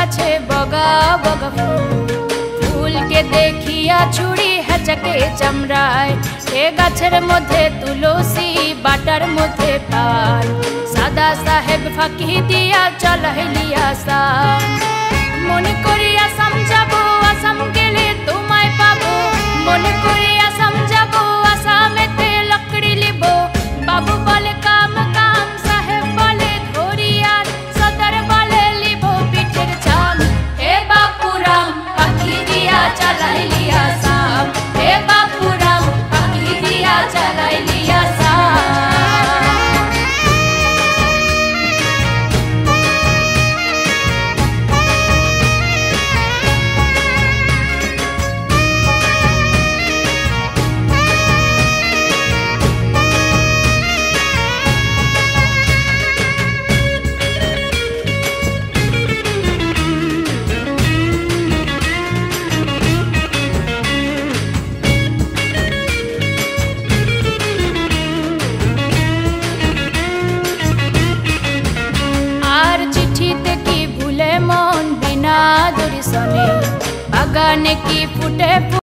गाछे बगा बगा फूल के देखिया छुड़ी हेचके चमराय ए गाछेर मध्य तुलसी बाटार मध्य पान सादा साहेब फाँकी दिया चलहिलिया आसाम मन करी आसाम जाबो आसाम गेले तुम्हाय पाबो मन करी आसाम जाबो आसामेते लकड़ी लिबो बाबू बोले काम काम साहेब बोले धोरियार सदर बोले लिबो पीठेर छाम हे बापूराम फाँकी दिया चलहिलिया आसाम हे बापूराम फाँकी दिया चलहिलिया आसाम। बागाने की फुटे